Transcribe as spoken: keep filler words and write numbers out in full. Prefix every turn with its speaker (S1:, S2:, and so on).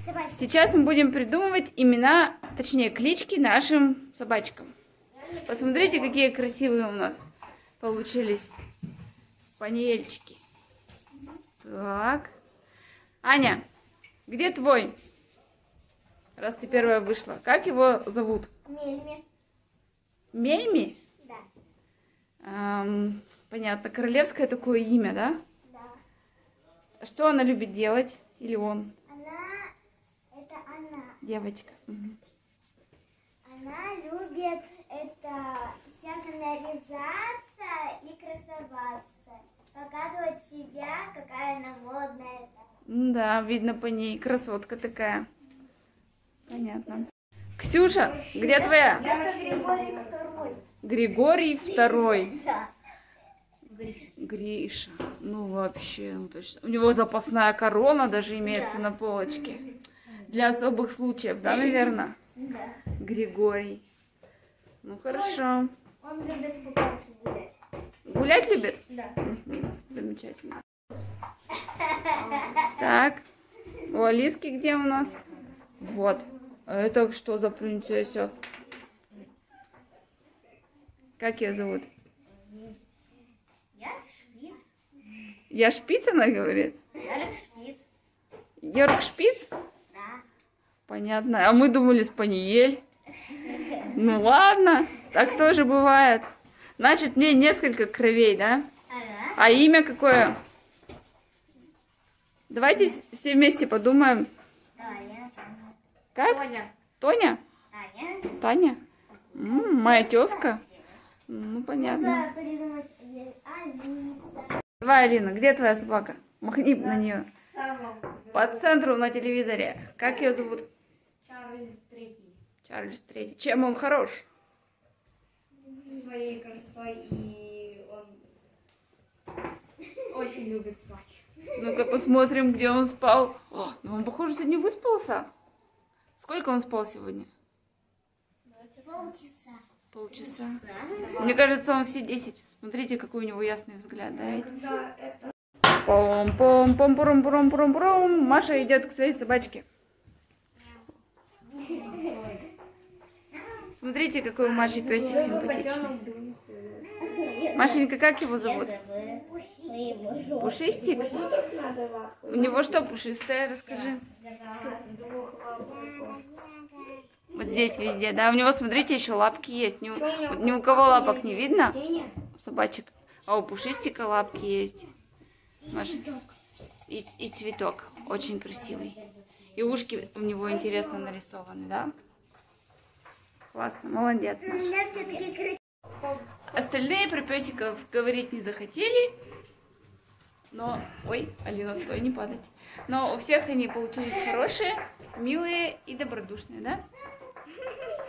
S1: Сейчас мы будем придумывать имена, точнее клички нашим собачкам. Посмотрите, какие красивые у нас получились спаниельчики. Так. Аня, где твой? Раз ты первая вышла. Как его зовут?
S2: Мельми.
S1: Мельми?
S2: Да.
S1: Эм, понятно. Королевское такое имя, да?
S2: Да.
S1: Что она любит делать? Или он?
S2: Она, это она.
S1: Девочка. Угу.
S2: Она любит это всяко наряжаться и красоваться. Показывать себя, какая она модная.
S1: Да, видно по ней. Красотка такая. Понятно. Ксюша, где твоя?
S2: Это Григорий Второй.
S1: Григорий Второй.
S2: Да.
S1: Гриша. Ну вообще, ну, точно. У него запасная корона даже имеется
S2: Да.
S1: на полочке. Для особых случаев, да, наверное?
S2: Да.
S1: Григорий. Ну хорошо.
S2: Он любит по парку гулять.
S1: Гулять любит?
S2: Да.
S1: Мгм. Замечательно. Так. У Алиски где у нас? Вот. А это что за принцесса? Как ее зовут?
S2: Я Шпиц.
S1: Я Шпиц, она говорит?
S2: Я Шпиц.
S1: Йорк Шпиц?
S2: Да.
S1: Понятно. А мы думали спаниель. Ну ладно, так тоже бывает. Значит, мне несколько кровей, да?
S2: Ага.
S1: А имя какое? Давайте все вместе подумаем.
S2: Таня.
S1: Как?
S2: Тоня.
S1: Тоня?
S2: Таня.
S1: Таня? М, моя тезка? Ну, понятно.
S2: Надо придумать Алиса.
S1: Давай, Алина, где твоя собака? Махни на нее.
S2: Самого.
S1: По центру на телевизоре. Как ее зовут?
S2: Чарльз Третий.
S1: Чарльз Третий. Чем он хорош?
S2: Своей красотой, и он очень любит спать.
S1: Ну-ка посмотрим, где он спал. О, ну он, похоже, сегодня выспался. Сколько он спал сегодня?
S2: Полчаса.
S1: Полчаса. Мне кажется, он все десять. Смотрите, какой у него ясный взгляд, да? ведь?
S2: Когда это...
S1: пом пом пом пом пом пом пом Маша идет к своей собачке. Смотрите, какой у Маши песик симпатичный. Машенька, как его зовут? Пушистик? У него что пушистое, расскажи. Вот здесь везде, да? У него, смотрите, еще лапки есть. Ни у, ни у кого лапок не видно, у собачек. А у пушистика лапки есть. Маша. И, и цветок очень красивый. И ушки у него интересно нарисованы, да? Классно, молодец,
S2: У
S1: Маша.
S2: меня все такие красивые.
S1: Остальные про песиков говорить не захотели. Но, ой, Алина, стой, не падать. Но у всех они получились хорошие, милые и добродушные, да?